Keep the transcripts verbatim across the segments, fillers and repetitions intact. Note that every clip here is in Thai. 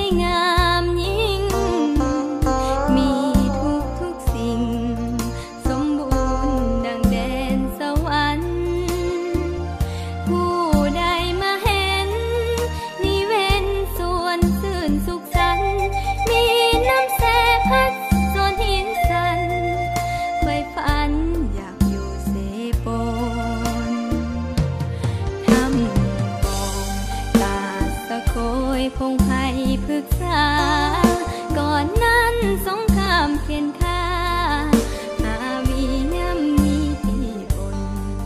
งามยิ่งมีทุกทุกสิ่งสมบูรณ์ดังแดนสวรรค์ผู้ใดมาเห็นนี่เว้นส่วนซื่นสุขสันต์มีน้ำแสพัดส่วนหินสันไฟฝันอยากอยู่เสปนทำกองตาสะโคยพงไพพฤกษาก่อนนั้นสงครามเขียนค่าหาวีย่ำมีปีบน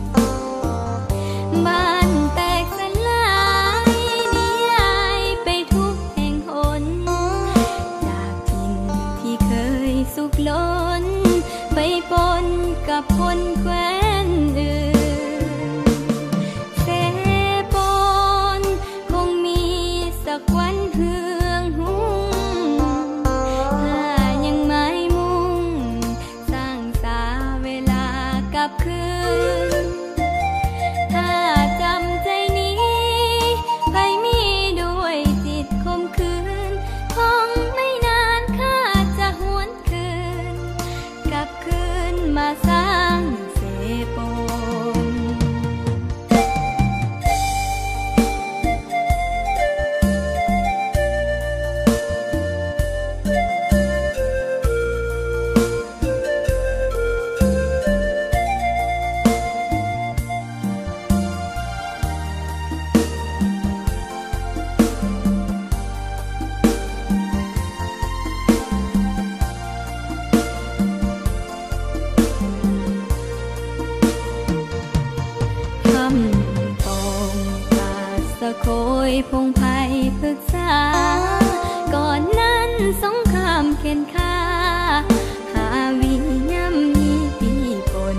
บ้านแตกสลายนิยายไปทุกแห่งหนจากถิ่นที่เคยสุขล้นไปปนกับคนแคว้นอื่นเสปนคงมีสักวันเฮืองหุ้งถ้ายังไม่มุ่งสร้างสาเวลากลับคืนถ้าจำใจนี้ใครมีด้วยจิตคมคืนคงไม่นานข้าจะหวนคืนกลับคืนมาสร้างเสปน โคยพงไพพฤกษาก่อนนั้นสงครามเข็นฆ่าหาวิย่ำยีปีปน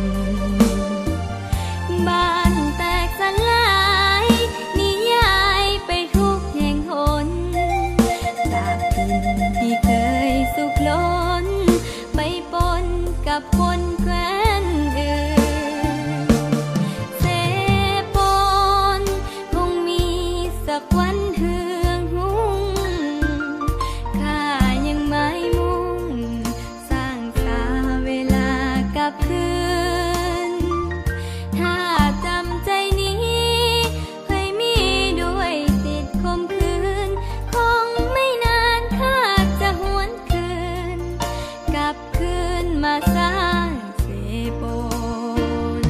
บ้านแตกสลายนิยายไปทุกแห่งหนจากถิ่นที่เคยสุขล้นไปปนกับคนแคว้นอื่นสักวันเฮืองหุ้งข้ายังไม่มุ่งสร้างสาเวลากลับคืนถ้าจำใจนี้เคยมีด้วยติดคมคืนคงไม่นานข้าจะหวนคืนกลับคืนมาสร้างเสปน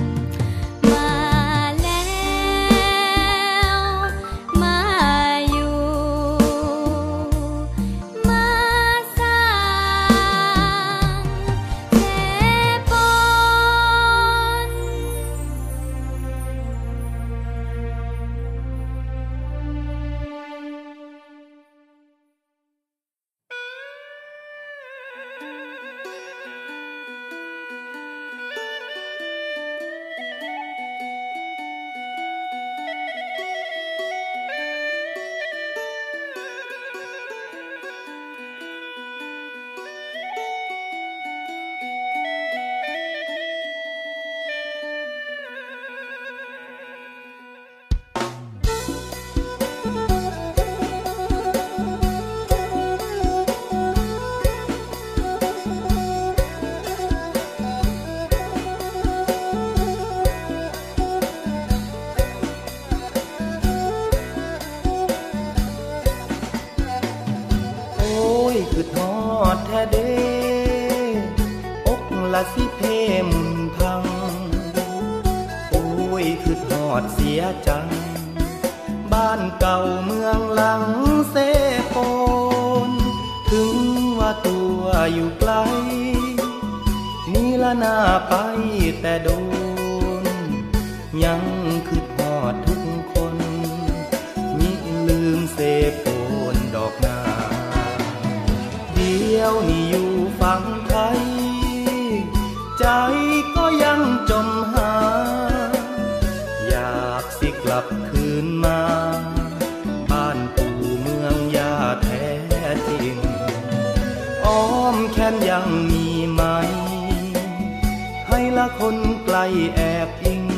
คือทอดแท้เด้อกละสิเพมุนพังโอ้ยคือทอดเสียจังบ้านเก่าเมืองหลังเสปนถึงว่าตัวอยู่ไกลนี่ละหน้าไปแต่โดนยังคือทอดทุกคนมิลืมเสปนดอกนาเดียวนี่อยู่ฝั่งไทยใจก็ยังจมหาอยากสิกลับคืนมาบ้านปู่เมืองยาแท้จริงอ้อมแค้นยังมีไหมให้ละคนไกลแอบอิง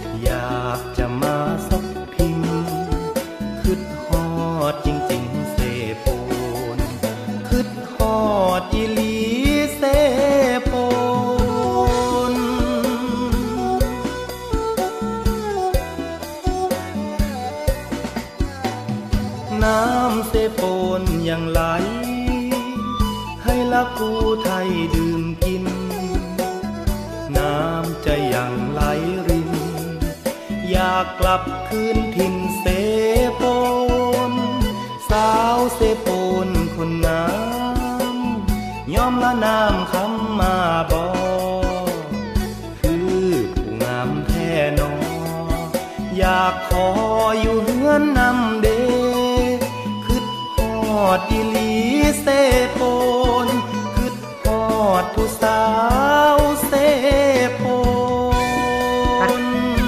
อยากจะมาสักพิงคิดฮอดจริงๆเสำเสโปนยังไหลให้ละผู้ไทยดื่มกินน้ำใจยังไหลรินอยากกลับคืนถิ่นเสโปนสาวเสโปนคนงามยอมละน้ำคำมาบอคือผู้งามแท้นออยากขออยู่เฮือนนำเดคิดฮอดอีหลีเสโปนคิดฮอดผู้สาวเสโปน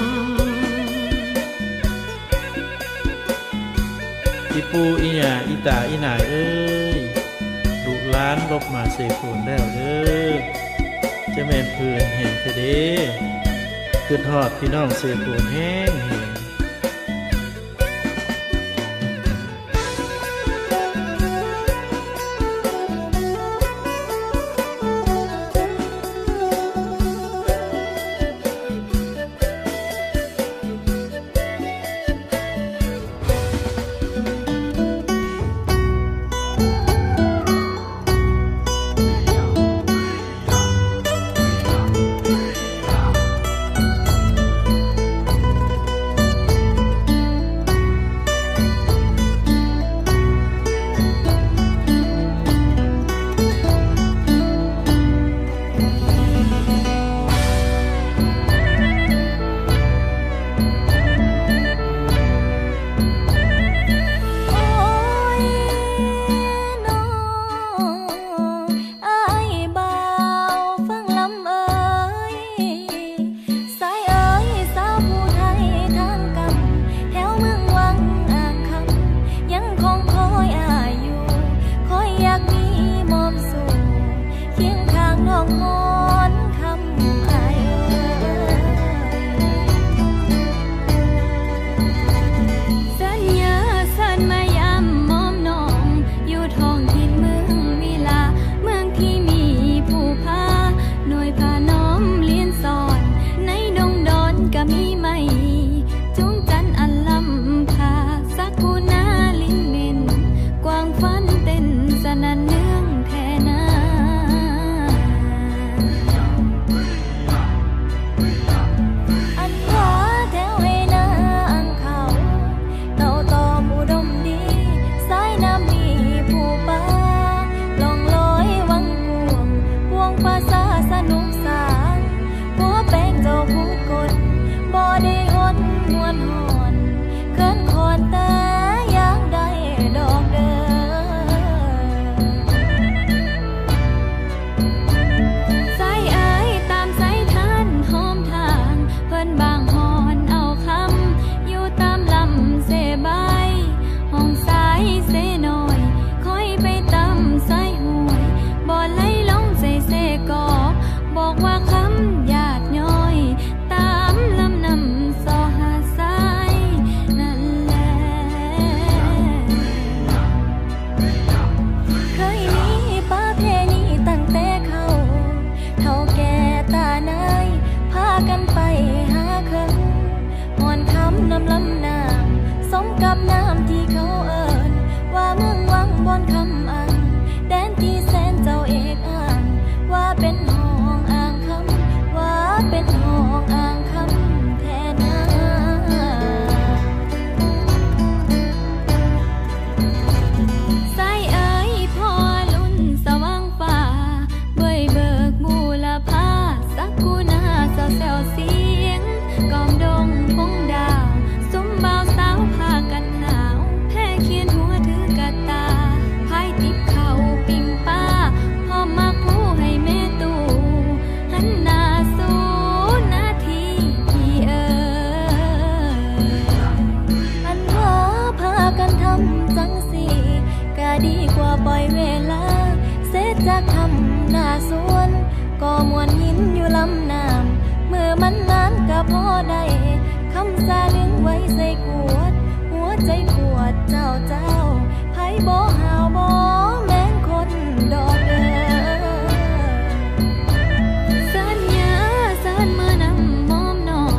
อีปูอีหยาอีตาอีหนายเอ้ยลูกหลานลบมาเสโปนแล้วเด้อจะแม่นเพื่อนแห่งเทเดคือทอดพี่น้องเสโปนแห้งแห่ง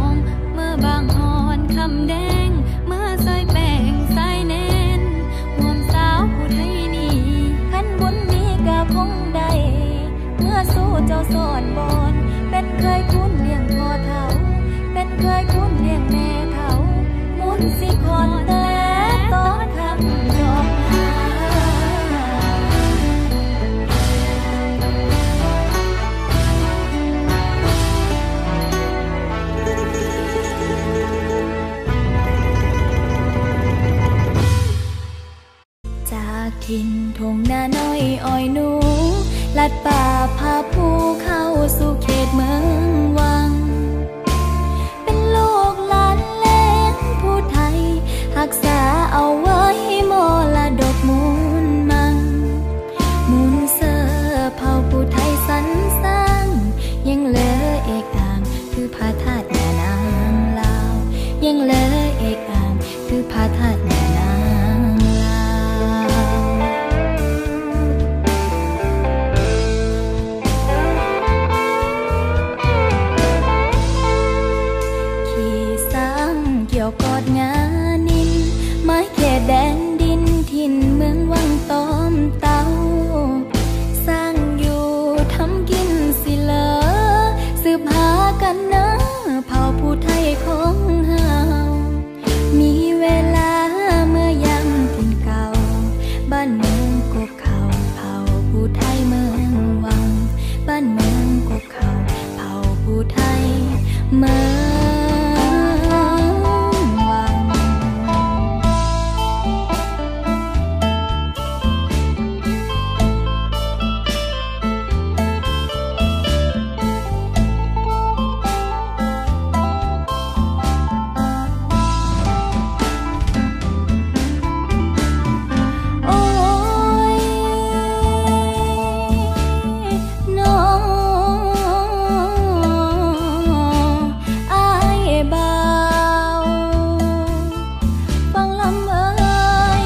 บางหอนคำแดงเมื่อใส่แป้งใส่แน่นหัวถิ่นทงนาน้อยอ้อยหนูลัดป่าพาผู้เข้าสู่เขตเมืองวังเป็นลูกหลานแหลงผู้ไทยรักษาเอาไว้มรดกมูลมังมูลเสือเผ่าผู้ไทยสรรสร้างยังเหลือเอกอ่างคือพระธาตุแม่นางลาวยังเหลือเอกอ่างคือพระธาตุแม่นางลาวขี่สังเกี่ยวกอดงานินไม้เขตแดนดินถิ่นเมืองวังตอมเตาสร้างอยู่ทำกินสิเลอสืบหากันนะเผ่าผู้ไทยของเฮามีเวลาเมื่อยามถิ่นเก่าบ้านเมืองกบเขาเผ่าผู้ไทยเมืองวังบ้านเมืองกบเขาเผ่าผู้ไทยเมืองวังโอ้ยน้องอายบ่าวฟังลำเอ้ย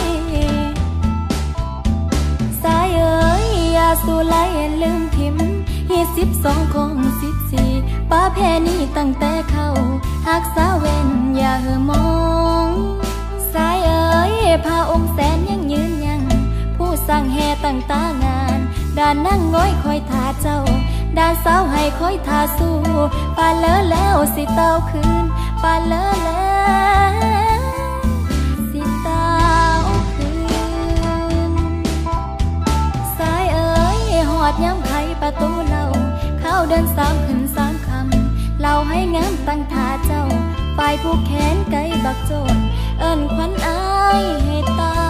สายเอ้ยอย่าสู่ไหลลืมทิมเฮสิบสองของสิบสี่ป้าแพ้นี่ตั้งแต่เข้าหักสาเว้นอย่าเห่อมองสายเอ้ยพาองค์แสนยังยืนยังผู้สั่งแห่ตั้งตางานด้านนั่งง้อยคอยท่าเจ้าด้านสาวให้คอยท่าสู้ป่าเลอแล้วสิเต้าคืนป่าเลอแล้วสิเต้าคืนสายเอ้ยหอดย้ำไขประตูเล่าเข้าเดินสามขึ้นสามคำเล่าให้งามตั้งท่าเจ้าฝ่ายผู้แขนไกลบักโจนเอิ้นควันอายให้ตา